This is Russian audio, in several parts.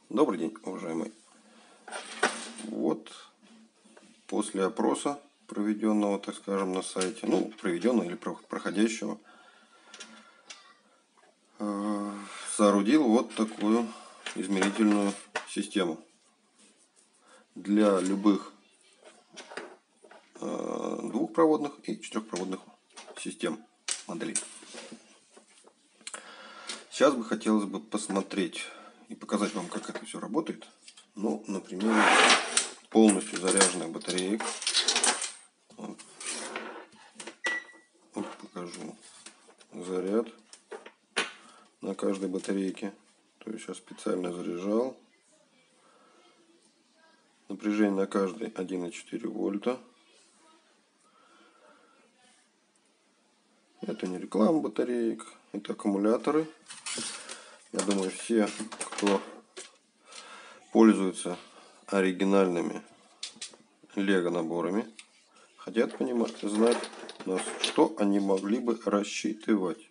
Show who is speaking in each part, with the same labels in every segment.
Speaker 1: Добрый день, уважаемый. Вот после опроса, проведенного, так скажем, на сайте, проведенного или проходящего, соорудил вот такую измерительную систему для любых двухпроводных и четырехпроводных систем моделей. Сейчас бы хотелось бы посмотреть и показать вам, как это все работает. На примере полностью заряженных батареек. Вот покажу заряд на каждой батарейке. То есть я специально заряжал. Напряжение на каждой 1,4 вольта. Это не реклама батареек, это аккумуляторы. Я думаю, все, кто пользуется оригинальными лего наборами, хотят знать, на что они могли бы рассчитывать.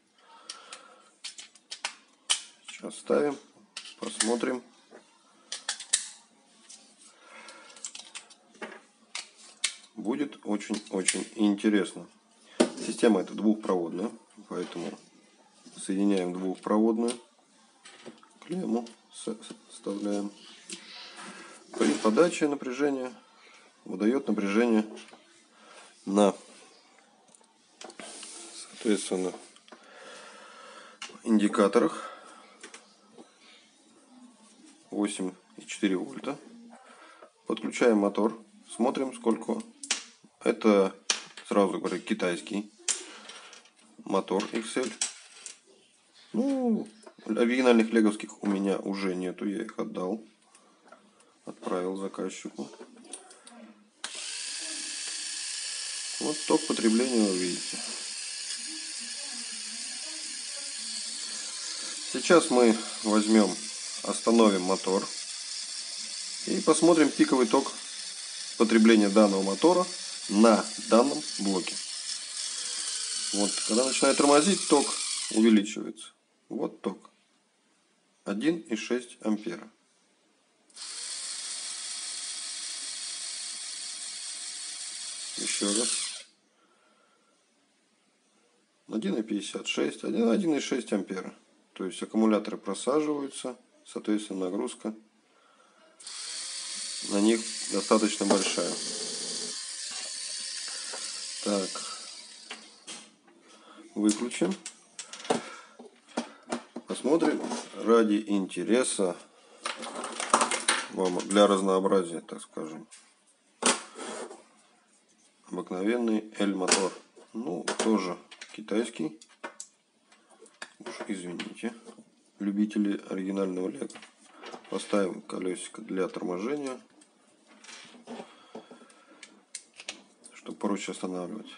Speaker 1: Сейчас ставим, посмотрим. Будет очень-очень интересно. Система эта двухпроводная, поэтому соединяем двухпроводную клемму, вставляем. При подаче напряжения выдает напряжение на, соответственно, индикаторах 8,4 вольта. Подключаем мотор, смотрим сколько. Это, сразу говорю, китайский мотор XL. Оригинальных леговских у меня уже нету, я их отдал. Отправил заказчику. Вот ток потребления вы видите. Сейчас мы остановим мотор и посмотрим пиковый ток потребления данного мотора на данном блоке. Вот, когда начинает тормозить, ток увеличивается. Вот ток. 1,6 ампера. Еще раз. 1,56, 1,6 ампера. То есть аккумуляторы просаживаются, соответственно нагрузка на них достаточно большая. Так, выключим. Посмотрим ради интереса, для разнообразия, так скажем. Обыкновенный L-мотор. Тоже китайский. Уж извините, любители оригинального лего. Поставим колесико для торможения, чтобы проще останавливать.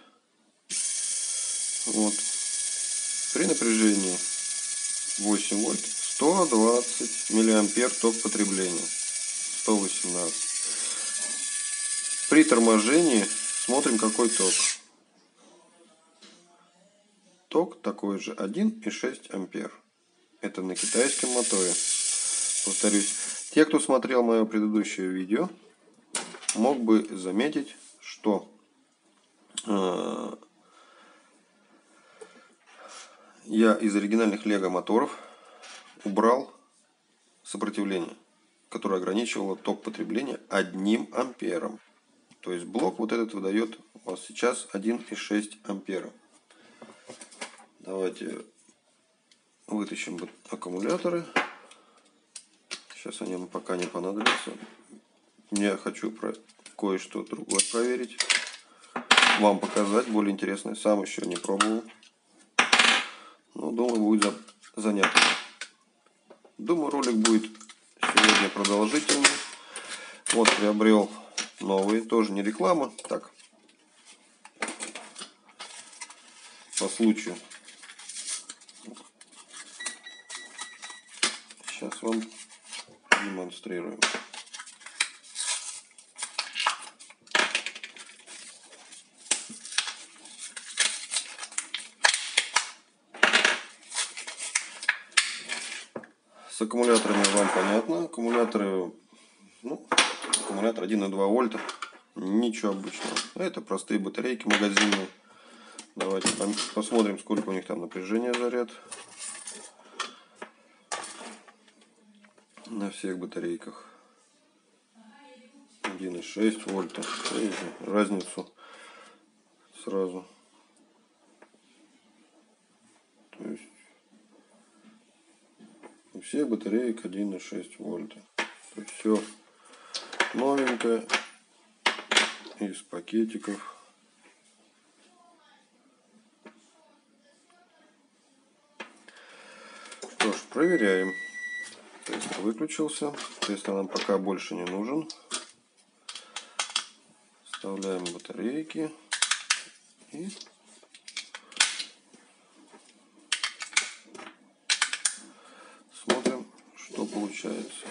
Speaker 1: Вот. При напряжении 8 вольт 120 миллиампер ток потребления. 118. При торможении смотрим, какой ток. Ток такой же, 1,6 ампер. Это на китайском моторе. Повторюсь, те, кто смотрел мое предыдущее видео, мог бы заметить, что я из оригинальных лего моторов убрал сопротивление, которое ограничивало ток потребления 1 ампером. То есть блок вот этот выдает у вас сейчас 1,6 ампера. Давайте вытащим аккумуляторы. Сейчас они нам пока не понадобятся. Я хочу кое-что другое проверить. Вам показать более интересное. Сам еще не пробовал. Думаю, будет занятно. Думаю, ролик будет сегодня продолжительный. Вот приобрел новые. Тоже не реклама. Так. По случаю. Сейчас вам демонстрируем. С аккумуляторами вам понятно. Аккумуляторы, ну, аккумулятор 1,2 вольта. Ничего обычного. Это простые батарейки магазинные. Давайте посмотрим, сколько у них там напряжения заряд. На всех батарейках 1,6 вольта. Видите разницу сразу. То есть у всех батареек 1,6 вольта. То есть все новенькое из пакетиков. Что ж, проверяем. Тест выключился. Тест нам пока больше не нужен. Вставляем батарейки и смотрим, что получается.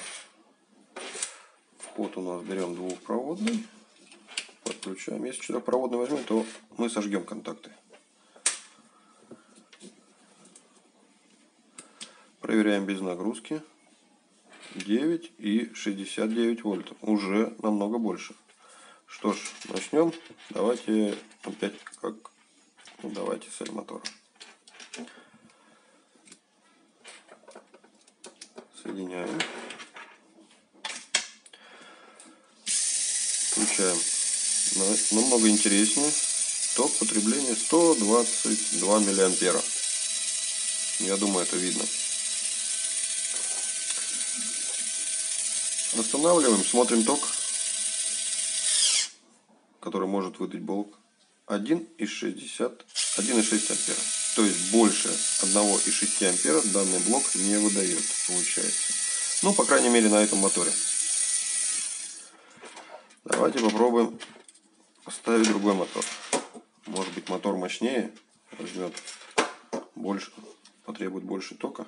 Speaker 1: Вход у нас берем двухпроводный, подключаем. Если четырехпроводный возьмем, то мы сожгем контакты. Проверяем без нагрузки. 9,69 вольт. Уже намного больше. Что ж, начнем. Давайте опять давайте с мотора. Соединяем. Включаем. Намного интереснее. Ток потребления 122 миллиампера. Я думаю, это видно. Останавливаем, смотрим ток, который может выдать блок. 1,6 ампера. То есть больше 1,6 ампера данный блок не выдает, получается. Ну, по крайней мере, на этом моторе. Давайте попробуем поставить другой мотор. Может быть, мотор мощнее, возьмет больше, потребует больше тока.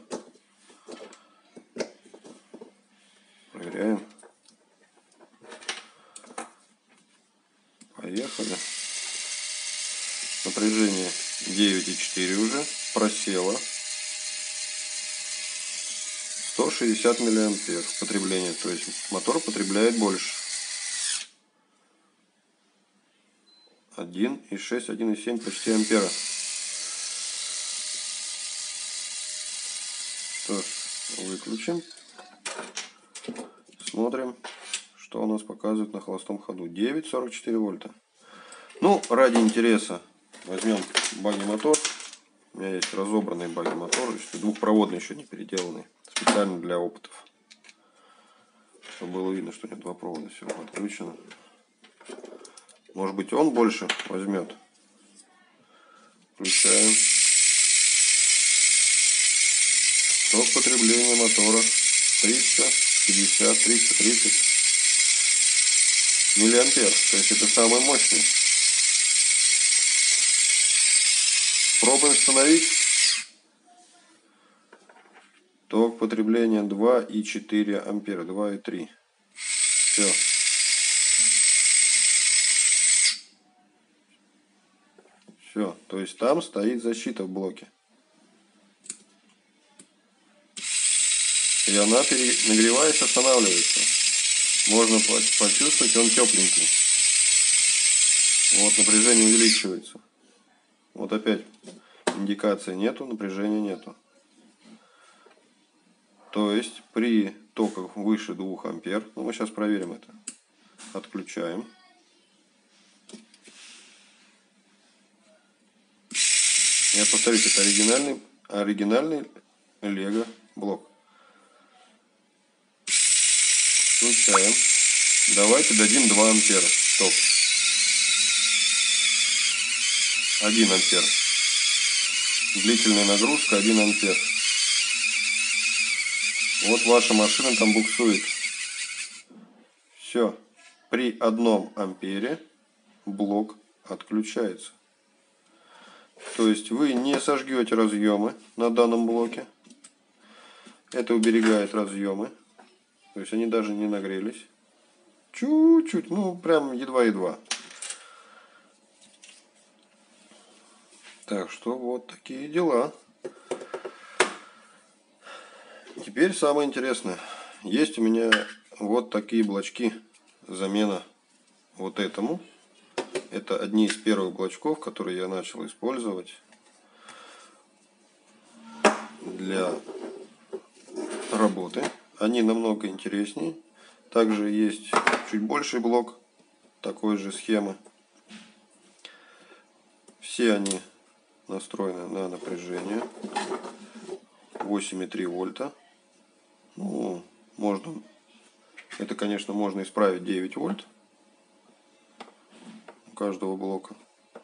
Speaker 1: Проверяем. Поехали. Напряжение 9,4 уже просело. 160 миллиампер потребление, то есть мотор потребляет больше. 1,6, 1,7 почти ампера. Что ж, выключим. Смотрим, что у нас показывает на холостом ходу. 9,44 вольта. Ну, ради интереса возьмем багги-мотор. У меня есть разобранный багги-мотор, двухпроводный, еще не переделанный. Специально для опытов. Чтобы было видно, что нет два провода, все подключено. Может быть, он больше возьмет. Включаем. Ток потребления мотора 350-330 миллиампер. То есть это самый мощный. Пробуем установить. Ток потребления 2,4 ампера. 2,3. Все. Все. То есть там стоит защита в блоке. И она, нагреваясь, останавливается. Можно почувствовать, он тепленький. Вот напряжение увеличивается. Вот опять индикации нету, напряжения нету. То есть при токах выше 2 ампер, ну, мы сейчас проверим это. Отключаем. Я повторюсь, это оригинальный Lego блок. Включаем. Давайте дадим 2 ампера ток. 1 ампер. Длительная нагрузка 1 ампер. Вот ваша машина там буксует. Все. При 1 ампере блок отключается. То есть вы не сожгете разъемы на данном блоке. Это уберегает разъемы. То есть они даже не нагрелись. Чуть-чуть, ну прям едва-едва. Так что вот такие дела. Теперь самое интересное. Есть у меня вот такие блочки. Замена вот этому. Это одни из первых блочков, которые я начал использовать для работы. Они намного интереснее. Также есть чуть больший блок такой же схемы. Все они настроены на напряжение 8,3 вольта. Ну, можно, это, конечно, можно исправить 9 вольт у каждого блока.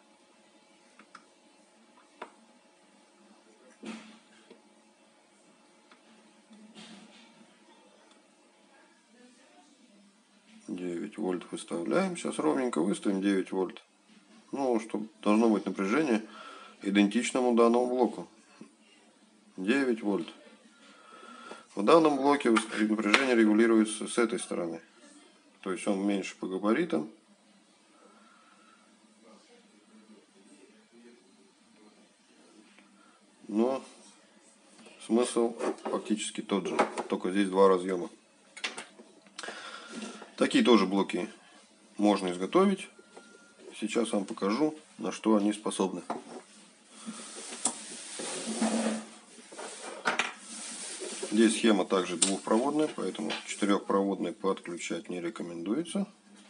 Speaker 1: Вольт выставляем. Сейчас ровненько выставим 9 вольт. Ну, чтобы должно быть напряжение идентичному данному блоку. 9 вольт. В данном блоке напряжение регулируется с этой стороны. То есть он меньше по габаритам. Но смысл фактически тот же. Только здесь два разъема. Такие тоже блоки можно изготовить. Сейчас вам покажу, на что они способны. Здесь схема также двухпроводная, поэтому четырехпроводный подключать не рекомендуется.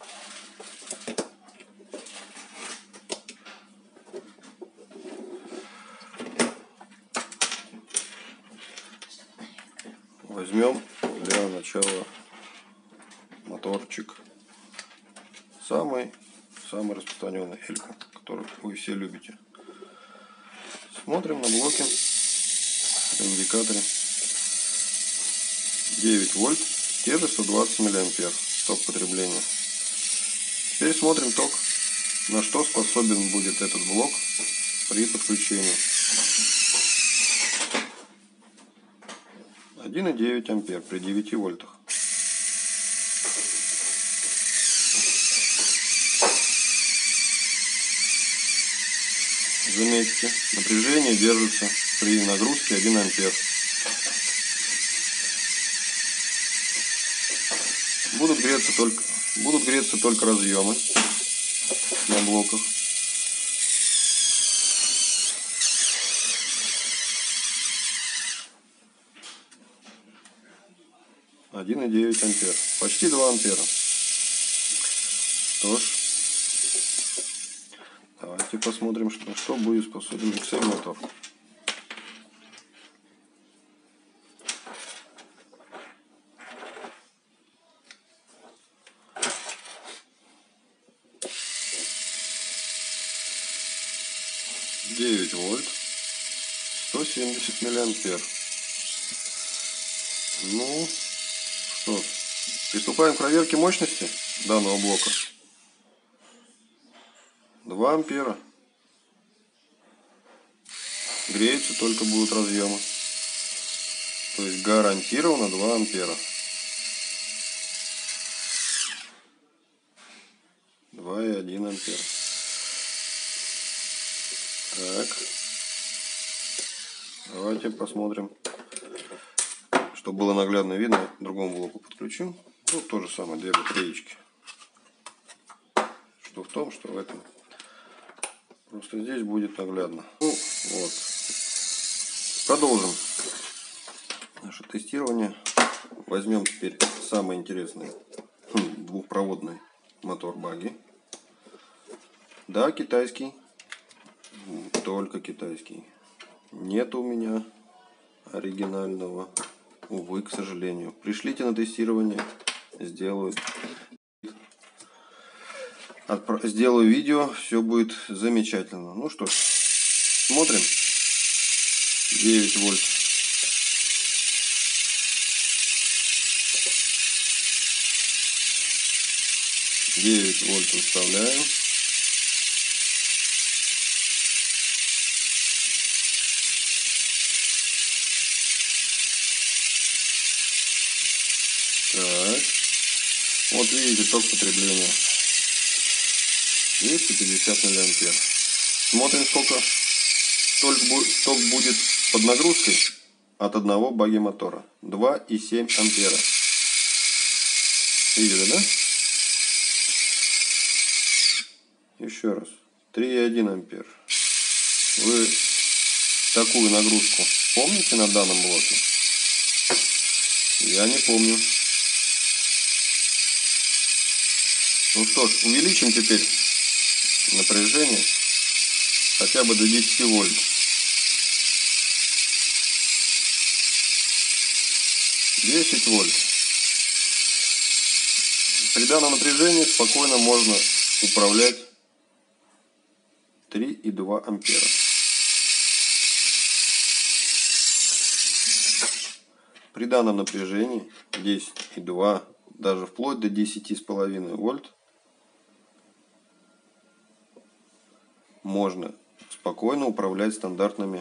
Speaker 1: Возьмем для начала моторчик. Самый распространенный Элька, который вы все любите. Смотрим на блоке, на индикаторе. 9 вольт, те же 120 миллиампер ток потребления. Теперь смотрим ток, на что способен будет этот блок при подключении. 1,9 ампер при 9 вольтах. Заметьте, напряжение держится при нагрузке 1 ампер. Будут греться только разъемы на блоках. — 1,9 ампер. Почти 2 ампера. Что ж, давайте посмотрим, что будет способен XL мотор. — 9 вольт, 170 миллиампер. Ну что, приступаем к проверке мощности данного блока. 2 ампера. Греются только будут разъемы. То есть гарантированно 2 ампера. 2,1 ампера. Так. Давайте посмотрим, чтобы было наглядно видно. К другому блоку подключим. Ну, то же самое, две батареечки. Что в том, что в этом. Просто здесь будет наглядно. Ну, вот. Продолжим наше тестирование. Возьмем теперь самый интересный двухпроводный мотор багги. Да, китайский. Только китайский. Нет у меня оригинального. Увы, к сожалению. Пришлите на тестирование. Сделаю видео. Все будет замечательно. Ну что ж, смотрим. 9 вольт. Выставляем. Так. Вот видите, ток потребления 250 миллиампер. Смотрим, сколько ток будет под нагрузкой. от одного баги мотора. 2,7 ампера. Видели, да? Еще раз. 3,1 ампер. Вы такую нагрузку помните на данном блоке? Я не помню. Ну что ж, увеличим теперь напряжение хотя бы до 10 вольт. Вольт. При данном напряжении спокойно можно управлять 3,2 ампера. При данном напряжении 10,2, даже вплоть до 10,5 вольт можно спокойно управлять стандартными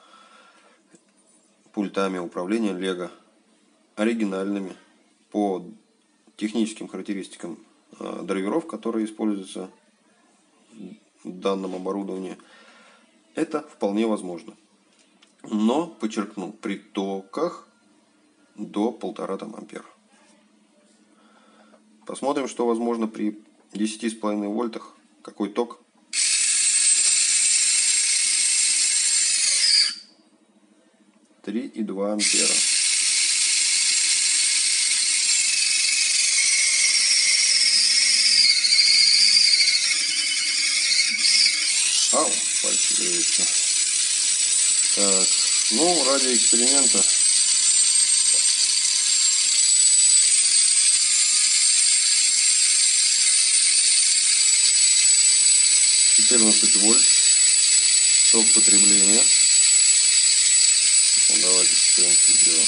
Speaker 1: пультами управления Lego, оригинальными по техническим характеристикам драйверов, которые используются в данном оборудовании. Это вполне возможно. Но, подчеркну, при токах до 1,5 ампер. Посмотрим, что возможно при 10,5 вольтах. Какой ток? — 3,2 ампера. Ау, пальцы греются. Так, ну, ради эксперимента 14 вольт ток потребления. Ну, давайте 14 сделаем.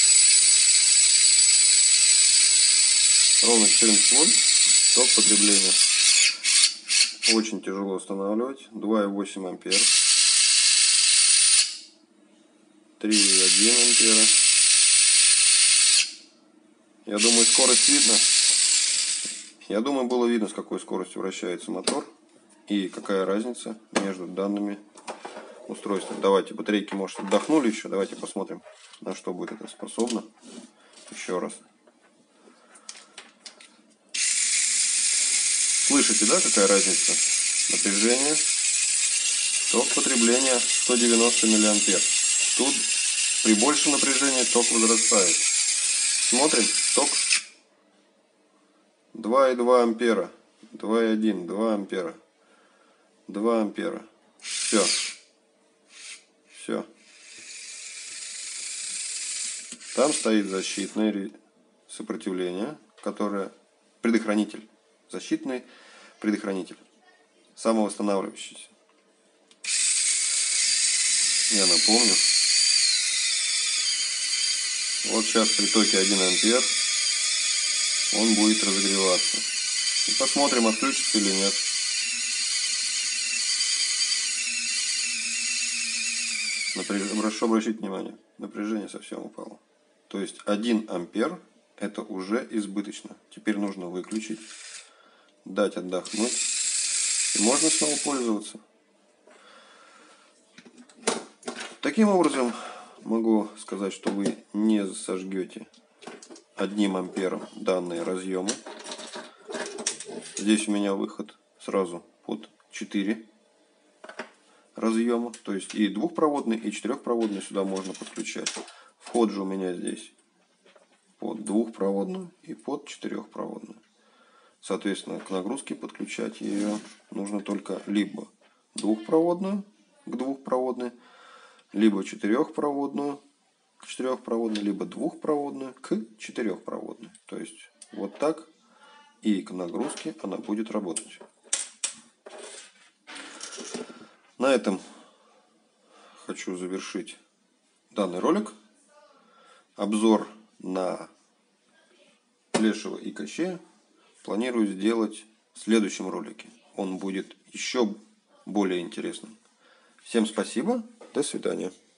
Speaker 1: Ровно 14 вольт ток потребления. Очень тяжело устанавливать. 2,8 ампер. 3,1 ампера. Я думаю, скорость видно. Я думаю, было видно, с какой скоростью вращается мотор и какая разница между данными устройствами. Давайте, батарейки, может, отдохнули еще. Давайте посмотрим, на что будет это способно. Еще раз. Слышите, да, какая разница? Напряжение. Ток потребления 190 миллиампер. Тут при большем напряжении ток возрастает. Смотрим. Ток 2,2 ампера. 2,1. 2 ампера. 2 ампера. Все. Все. Там стоит защитное сопротивление, которое предохранитель. Защитный предохранитель. Самовосстанавливающийся. Я напомню. Вот сейчас при токе 1 ампер он будет разогреваться. И посмотрим, отключится или нет. Прошу обратить внимание, напряжение совсем упало. То есть 1 ампер это уже избыточно. Теперь нужно выключить, дать отдохнуть. И можно снова пользоваться. Таким образом, могу сказать, что вы не сожгете 1 ампером данные разъемы. Здесь у меня выход сразу под 4 разъема. То есть и двухпроводный, и четырехпроводный сюда можно подключать. Вход же у меня здесь под двухпроводную и под четырехпроводную. Соответственно, к нагрузке подключать ее нужно только либо двухпроводную к двухпроводной, либо четырехпроводную к четырехпроводной, либо двухпроводную к четырехпроводной. То есть вот так, и к нагрузке она будет работать. На этом хочу завершить данный ролик. Обзор на Плешева и Кощея планирую сделать в следующем ролике. Он будет еще более интересным. Всем спасибо. До свидания.